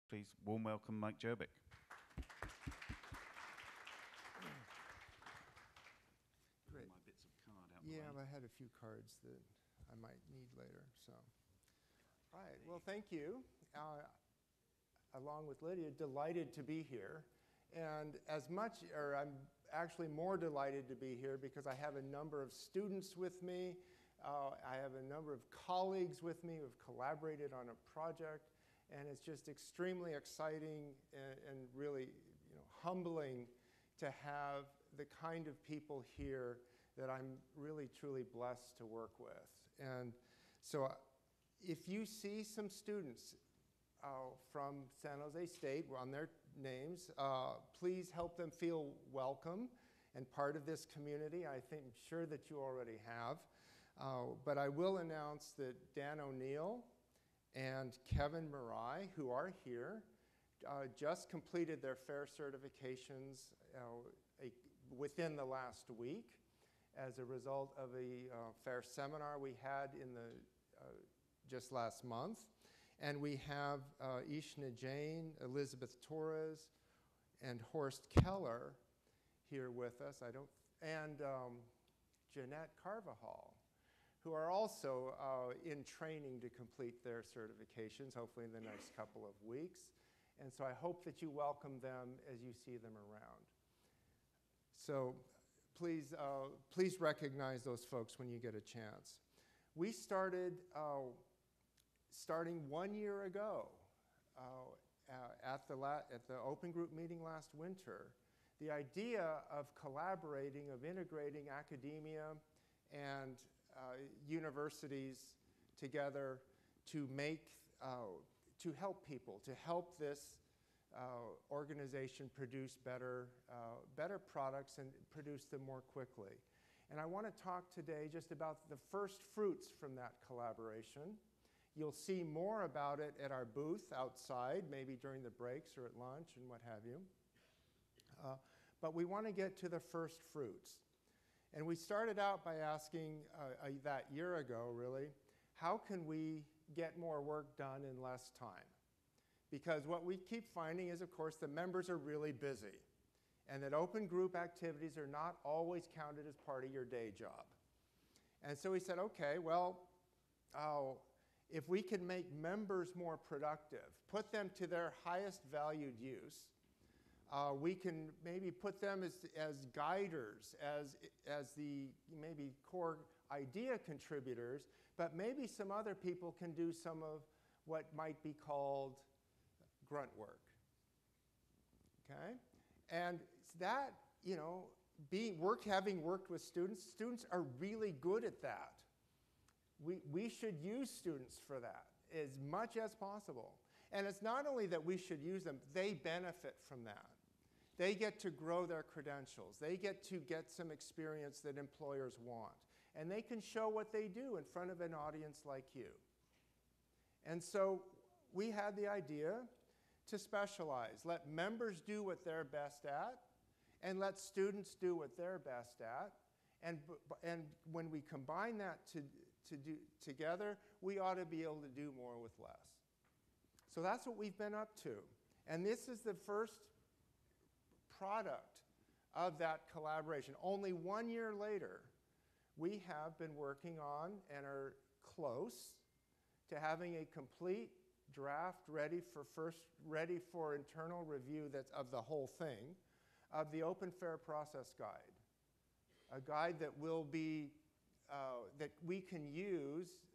Please warm welcome Mike Jerbic. Great. My bits of card out Yeah, the way. I had a few cards that I might need later. So, all right. Well, thank you. Along with Lydia, delighted to be here. And I'm actually more delighted to be here because I have a number of students with me. I have a number of colleagues with me who have collaborated on a project. And it's just extremely exciting and really, humbling to have the kind of people here that I'm really, truly blessed to work with. And so if you see some students from San Jose State on their names, please help them feel welcome and part of this community. I'm sure that you already have. But I will announce that Dan O'Neill and Kevin Marai, who are here, just completed their FAIR certifications within the last week as a result of a FAIR seminar we had just last month. And we have Ishna Jain, Elizabeth Torres, and Horst Keller here with us, and Jeanette Carvajal, who are also in training to complete their certifications, hopefully in the next couple of weeks. And so I hope that you welcome them as you see them around. So please recognize those folks when you get a chance. We starting 1 year ago at the open group meeting last winter, the idea of collaborating, of integrating academia and universities together to help people, to help this organization produce better products and produce them more quickly. And I want to talk today just about the first fruits from that collaboration. You'll see more about it at our booth outside, maybe during the breaks or at lunch and what have you. But we want to get to the first fruits. And we started out by asking that year ago, really, how can we get more work done in less time? Because what we keep finding is, of course, the members are really busy, and that open group activities are not always counted as part of your day job. And so we said, okay, well, if we can make members more productive, put them to their highest valued use, we can maybe put them as guiders, as the maybe core idea contributors, but maybe some other people can do some of what might be called grunt work. Okay? And that, having worked with students are really good at that. We should use students for that as much as possible. And it's not only that we should use them, they benefit from that. They get to grow their credentials. They get some experience that employers want. And they can show what they do in front of an audience like you. And so we had the idea to specialize. Let members do what they're best at, and let students do what they're best at. And when we combine that together, we ought to be able to do more with less. So that's what we've been up to. And this is the first product of that collaboration. Only 1 year later, we have been working on and are close to having a complete draft ready for internal review of the whole thing, of the Open Fair Process Guide. A guide that that we can use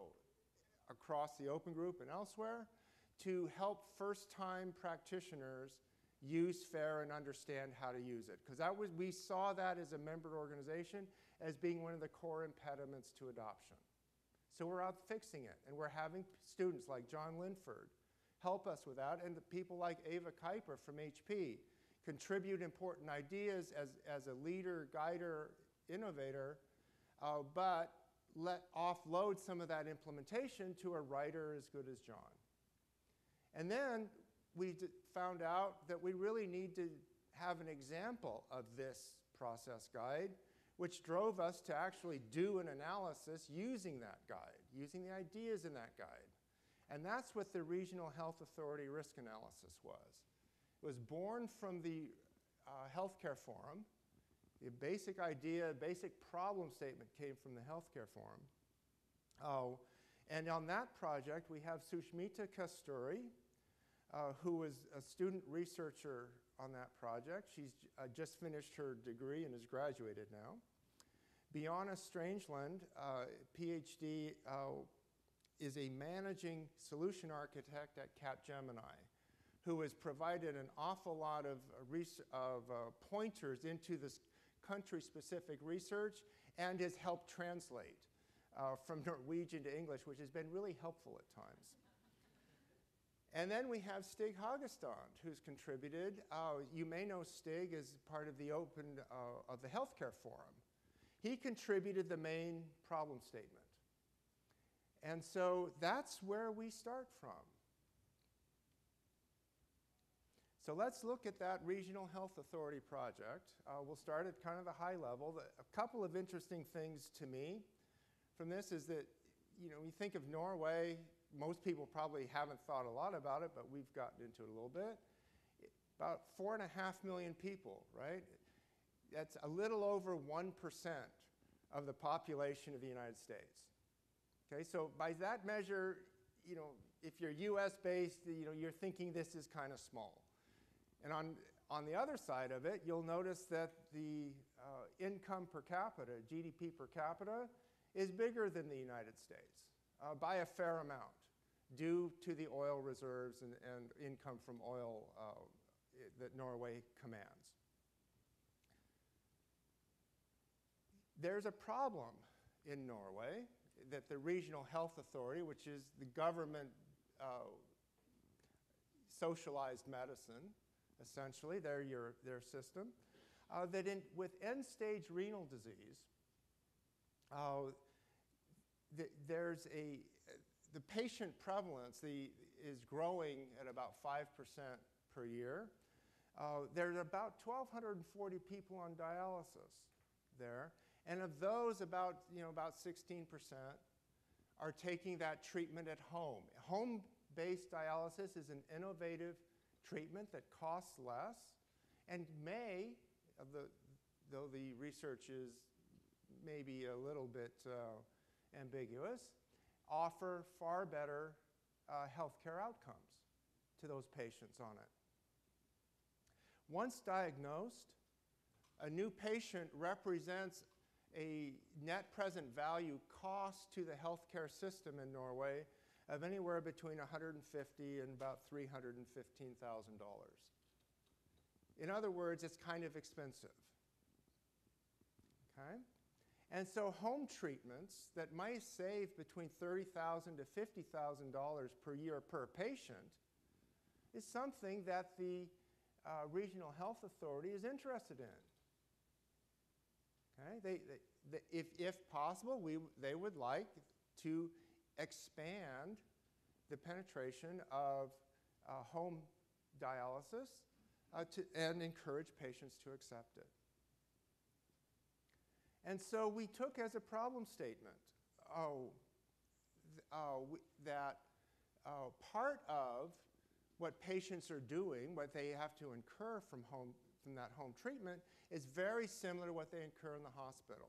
across the open group and elsewhere to help first-time practitioners use FAIR and understand how to use it. Because we saw that as a member organization as being one of the core impediments to adoption. So we're out fixing it, and we're having students like John Linford help us with that, and the people like Ava Kuiper from HP contribute important ideas as a leader, guider, innovator, but offload some of that implementation to a writer as good as John. And then we found out that we really need to have an example of this process guide, which drove us to actually do an analysis using that guide, using the ideas in that guide. And that's what the Regional Health Authority risk analysis was. It was born from the Healthcare Forum. The basic idea, basic problem statement came from the Healthcare Forum. Oh, and on that project, we have Sushmita Kasturi, who was a student researcher on that project. She's just finished her degree and is graduated now. Biana Strangeland, PhD, is a managing solution architect at Capgemini, who has provided an awful lot of pointers into this country-specific research and has helped translate from Norwegian to English, which has been really helpful at times. And then we have Stig Hagestad, who's contributed. You may know Stig as part of the of the Healthcare Forum. He contributed the main problem statement. And so that's where we start from. So let's look at that Regional Health Authority project. We'll start at kind of a high level. A couple of interesting things to me from this is that, you know, you think of Norway, most people probably haven't thought a lot about it, but we've gotten into it a little bit. About 4.5 million people, right? That's a little over 1% of the population of the United States. Okay, so by that measure, you know, if you're US-based, you know, you're thinking this is kind of small. And on the other side of it, you'll notice that the income per capita, GDP per capita, is bigger than the United States by a fair amount due to the oil reserves and income from oil that Norway commands. There's a problem in Norway that the Regional Health Authority, which is the government socialized medicine, essentially, they're their system, that with end-stage renal disease, the patient prevalence is growing at about 5% per year. There's about 1,240 people on dialysis there, and of those, about 16% are taking that treatment at home. Home-based dialysis is an innovative treatment that costs less and may, though the research is maybe a little bit ambiguous, offer far better healthcare outcomes to those patients on it. Once diagnosed, a new patient represents a net present value cost to the healthcare system in Norway of anywhere between $150,000 and about $315,000. In other words, it's kind of expensive. Okay? And so home treatments that might save between $30,000 to $50,000 per year per patient is something that the Regional Health Authority is interested in. Okay? If possible, they would like to expand the penetration of home dialysis and encourage patients to accept it. And so we took as a problem statement that part of what patients are doing, what they have to incur from that home treatment, is very similar to what they incur in the hospital.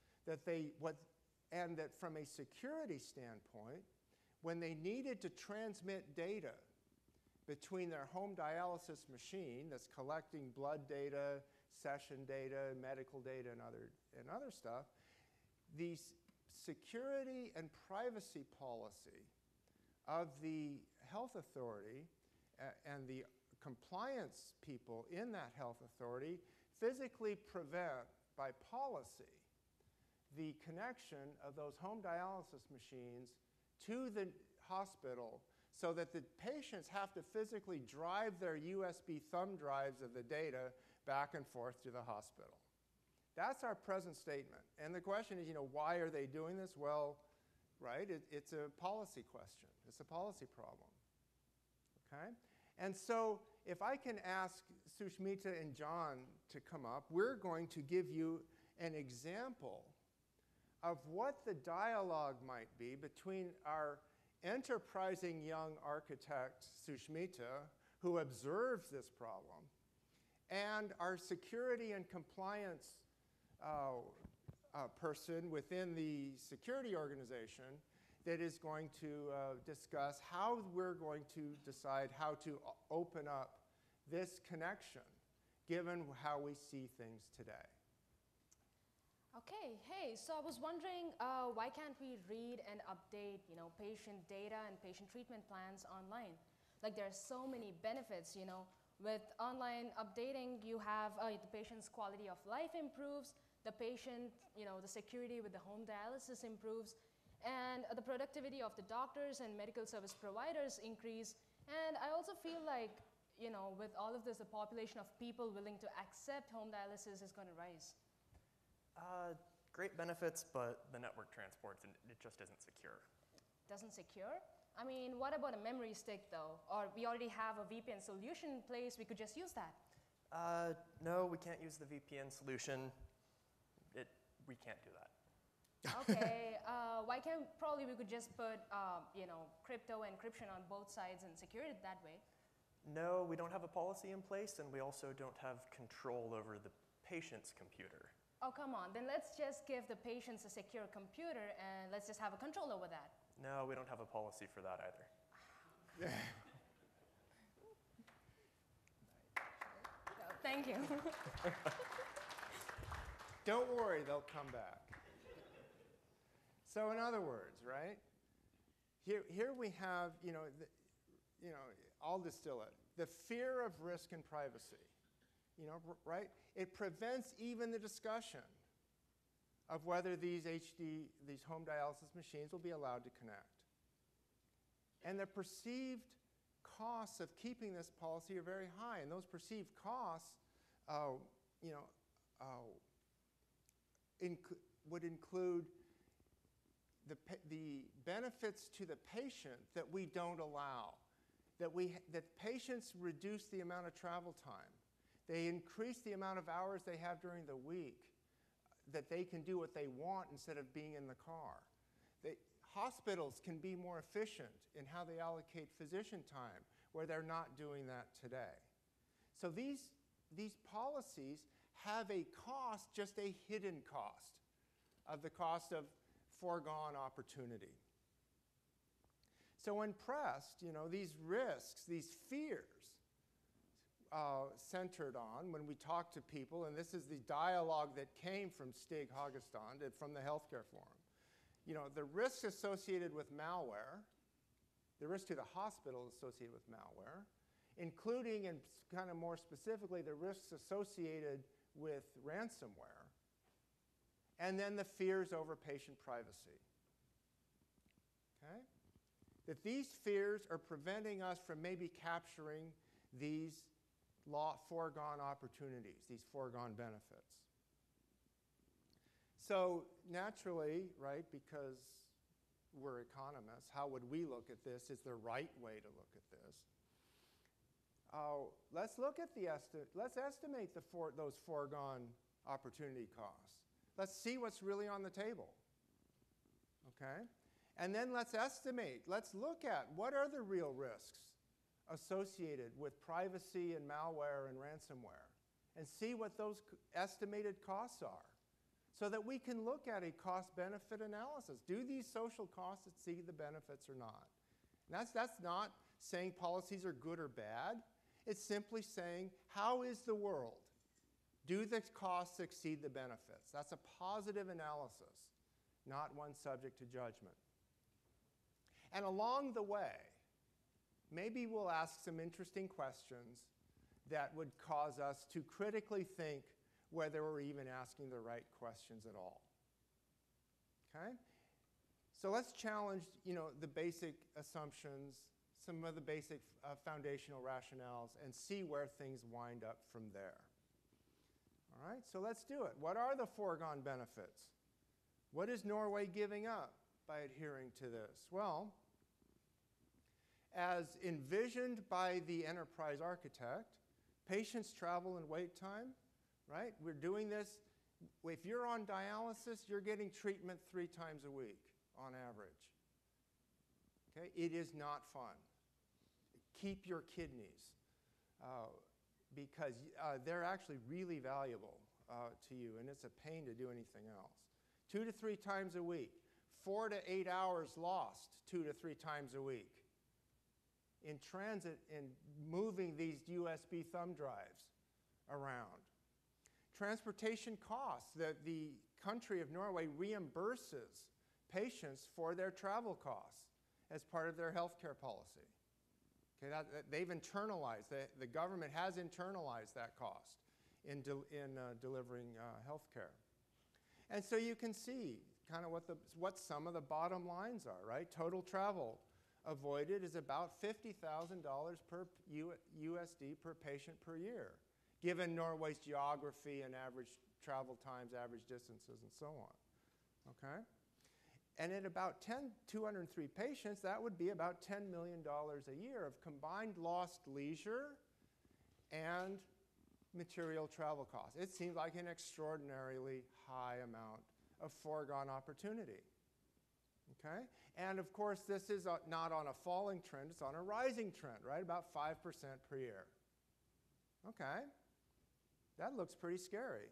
And that from a security standpoint, when they needed to transmit data between their home dialysis machine that's collecting blood data, session data, medical data, and other stuff, the security and privacy policy of the health authority and the compliance people in that health authority physically prevent, by policy, the connection of those home dialysis machines to the hospital so that the patients have to physically drive their USB thumb drives of the data back and forth to the hospital. That's our present statement. And the question is, why are they doing this? Well, right, it's a policy question. It's a policy problem. Okay? And so if I can ask Sushmita and John to come up, we're going to give you an example of what the dialogue might be between our enterprising young architect, Sushmita, who observes this problem, and our security and compliance person within the security organization that is going to discuss how we're going to decide how to open up this connection, given how we see things today. Okay, hey, so I was wondering, why can't we read and update, patient data and patient treatment plans online? Like, there are so many benefits, With online updating, you have the patient's quality of life improves, the patient, the security with the home dialysis improves, and the productivity of the doctors and medical service providers increase. And I also feel like, with all of this, the population of people willing to accept home dialysis is going to rise. Great benefits, but the network transports, and it just isn't secure. Doesn't secure? I mean, what about a memory stick, though? Or we already have a VPN solution in place, we could just use that. No, we can't use the VPN solution. We can't do that. Okay, why can't, probably we could just put, crypto encryption on both sides and secure it that way. No, we don't have a policy in place, and we also don't have control over the patient's computer. Oh, come on, then let's just give the patients a secure computer and let's just have a control over that. No, we don't have a policy for that either. Thank you. Don't worry, they'll come back. So in other words, right, here we have, I'll distill it, the fear of risk and privacy, right? It prevents even the discussion of whether these home dialysis machines will be allowed to connect. And the perceived costs of keeping this policy are very high, and those perceived costs, would include the benefits to the patient that we don't allow, that patients reduce the amount of travel time, they increase the amount of hours they have during the week, that they can do what they want instead of being in the car. Hospitals can be more efficient in how they allocate physician time, where they're not doing that today. So these policies have a cost, just a hidden cost, of the cost of foregone opportunity. So when pressed, these risks, these fears, centered on when we talk to people, and this is the dialogue that came from Stig Hagestad from the Healthcare Forum. The risks associated with malware, the risk to the hospital associated with malware, including and kind of more specifically the risks associated with ransomware, and then the fears over patient privacy. Okay? That these fears are preventing us from maybe capturing these foregone opportunities, these foregone benefits. So naturally, right, because we're economists, how would we look at this? Is the right way to look at this? Let's look at let's estimate those foregone opportunity costs. Let's see what's really on the table. Okay? And then let's estimate, let's look at what are the real risks associated with privacy and malware and ransomware, and see what those estimated costs are, so that we can look at a cost-benefit analysis. Do these social costs exceed the benefits or not? And that's not saying policies are good or bad. It's simply saying, how is the world? Do the costs exceed the benefits? That's a positive analysis, not one subject to judgment. And along the way, maybe we'll ask some interesting questions that would cause us to critically think whether we're even asking the right questions at all. Okay? So let's challenge, the basic assumptions, some of the basic foundational rationales, and see where things wind up from there. All right, so let's do it. What are the foregone benefits? What is Norway giving up by adhering to this? Well, as envisioned by the enterprise architect, patients' travel and wait time, right? We're doing this. If you're on dialysis, you're getting treatment 3 times a week on average. Okay? It is not fun. Keep your kidneys because they're actually really valuable to you, and it's a pain to do anything else. 2 to 3 times a week. 4 to 8 hours lost 2 to 3 times a week in transit and moving these USB thumb drives around. Transportation costs. The country of Norway reimburses patients for their travel costs as part of their healthcare policy. Okay, they've internalized, the government has internalized that cost in delivering healthcare. And so you can see kind of what some of the bottom lines are, right? Total travel avoided is about $50,000 per USD per patient per year, given Norway's geography and average travel times, average distances, and so on. Okay? And at about 203 patients, that would be about $10 million a year of combined lost leisure and material travel costs. It seems like an extraordinarily high amount of foregone opportunity. Okay? And of course, this is not on a falling trend, it's on a rising trend, right? About 5% per year. Okay? That looks pretty scary.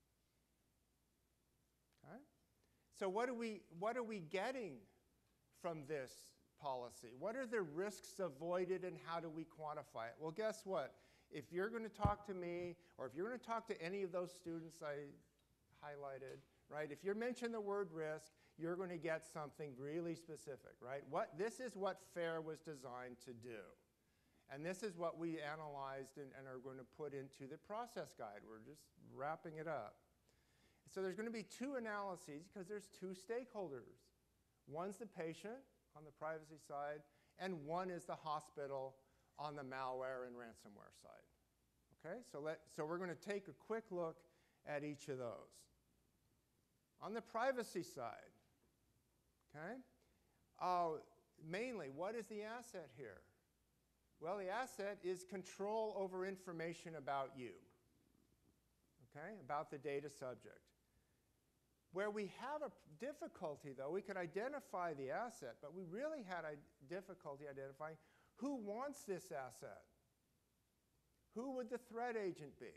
Okay? So what are we getting from this policy? What are the risks avoided and how do we quantify it? Well, guess what? If you're going to talk to me, or if you're going to talk to any of those students I highlighted, right? If you mention the word risk, you're going to get something really specific, right? This is what FAIR was designed to do. And this is what we analyzed and are going to put into the process guide. We're just wrapping it up. So there's going to be 2 analyses because there's 2 stakeholders. One's the patient on the privacy side, and one is the hospital on the malware and ransomware side. Okay, so we're going to take a quick look at each of those. On the privacy side, okay, mainly, what is the asset here? Well, the asset is control over information about you, okay, about the data subject. Where we have a difficulty, though, we could identify the asset, but we really had a difficulty identifying who wants this asset. Who would the threat agent be?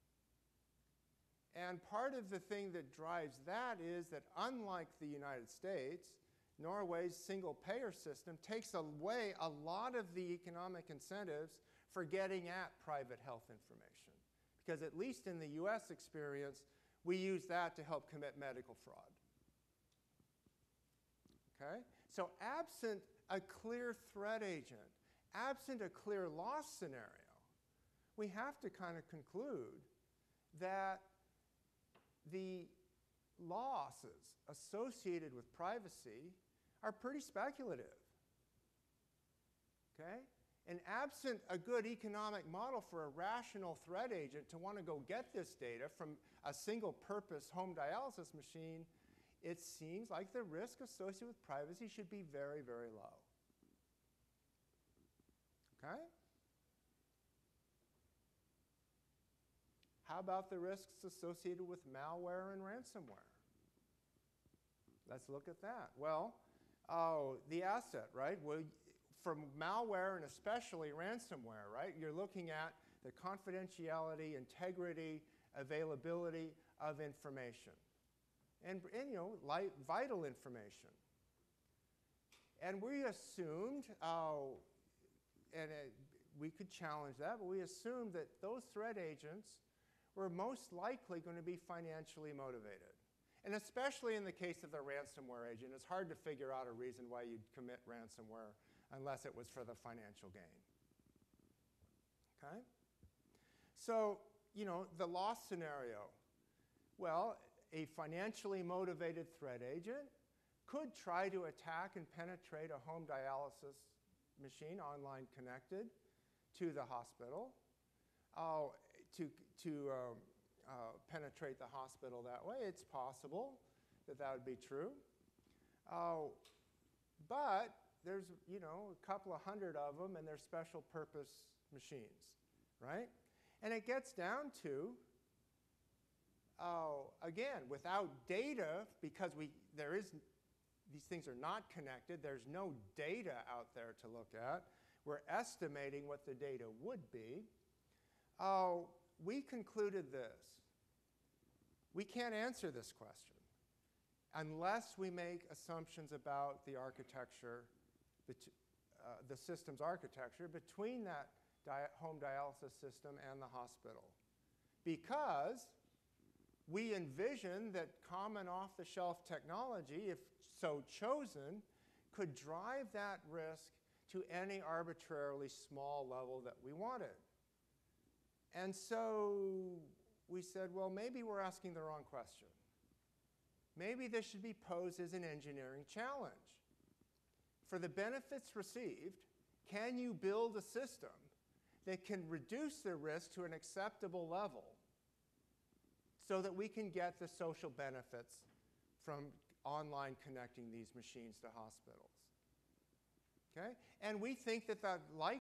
And part of the thing that drives that is that unlike the United States, Norway's single-payer system takes away a lot of the economic incentives for getting at private health information. Because at least in the US experience, we use that to help commit medical fraud. Okay? So absent a clear threat agent, absent a clear loss scenario, we have to kind of conclude that the losses associated with privacy are pretty speculative. Okay? And absent a good economic model for a rational threat agent to want to go get this data from a single-purpose home dialysis machine, it seems like the risk associated with privacy should be very, very low. Okay? How about the risks associated with malware and ransomware? Let's look at that. Well, the asset, right? Well, from malware and especially ransomware, right? You're looking at the confidentiality, integrity, availability of information. And you know, vital information. And we assumed, we could challenge that, but we assumed that those threat agents were most likely going to be financially motivated. And especially in the case of the ransomware agent, it's hard to figure out a reason why you'd commit ransomware unless it was for the financial gain. Okay? So, you know, the loss scenario. Well, a financially motivated threat agent could try to attack and penetrate a home dialysis machine online connected to the hospital, to penetrate the hospital that way. It's possible that that would be true. But there's, you know, a couple of hundred of them, and they're special purpose machines, right? And it gets down to, again, without data, because there is these things are not connected. There's no data out there to look at. We're estimating what the data would be. We concluded this. We can't answer this question unless we make assumptions about the architecture, the system's architecture between that home dialysis system and the hospital. Because we envision that common off-the-shelf technology, if so chosen, could drive that risk to any arbitrarily small level that we wanted. And so we said, well, maybe we're asking the wrong question. Maybe this should be posed as an engineering challenge. For the benefits received, can you build a system that can reduce the risk to an acceptable level so that we can get the social benefits from online connecting these machines to hospitals? Okay? And we think that that